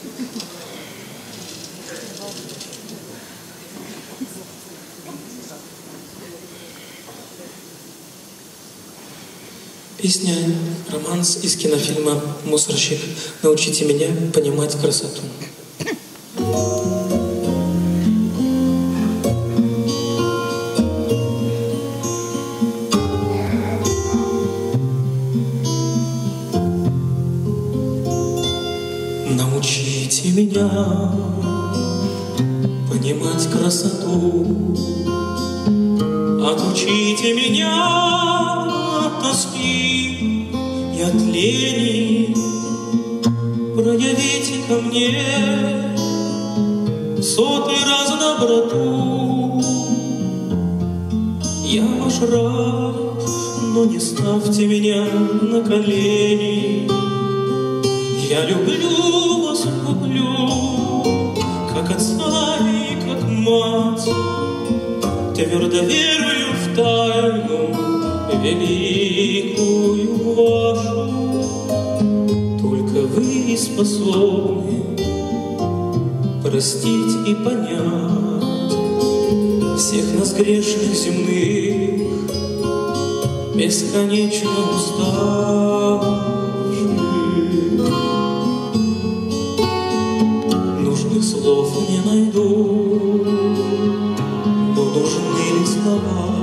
Песня «Романс» из кинофильма «Мусорщик». Научите меня понимать красоту. Научите меня понимать красоту, отучите меня от тоски и от лени, проявите ко мне сотый раз доброту. Я ваш раб, но не ставьте меня на колени. Я люблю вас, люблю, как отца и как мать, твердо верую в тайну великую вашу. Только вы способны простить и понять всех нас грешных земных, бесконечно уставших. Нужных слов не найду, но нужны ли слова?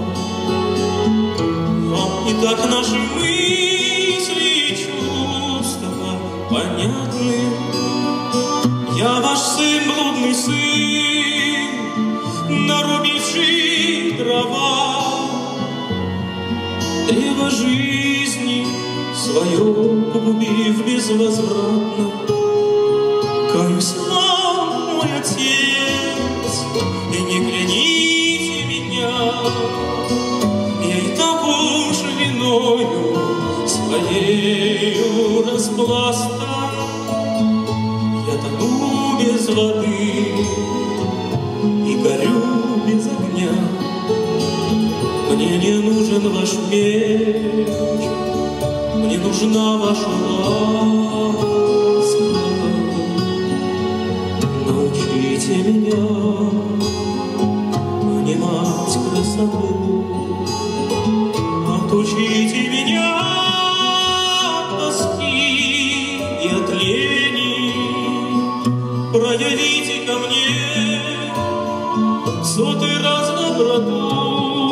Вам и так наши мысли и чувства понятны. Я ваш сын, блудный сын, нарубивший дрова, древо жизни свое погубив безвозвратно. Каюсь вам, мой отец, и не кляните меня, я и того уж виною своею распластан. Я тону без воды и горю без огня. Мне не нужен ваш меч, мне нужна ваша ласка. Научите меня понимать красоту, отучите меня от тоски и от лени, проявите ко мне сотый раз доброту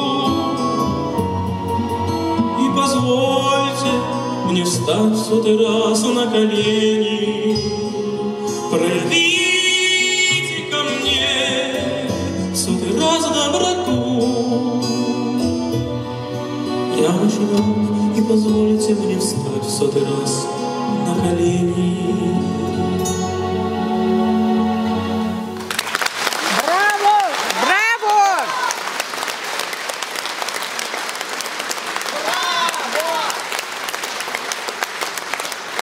и позвольте мне встать сотый раз на колени. Проявите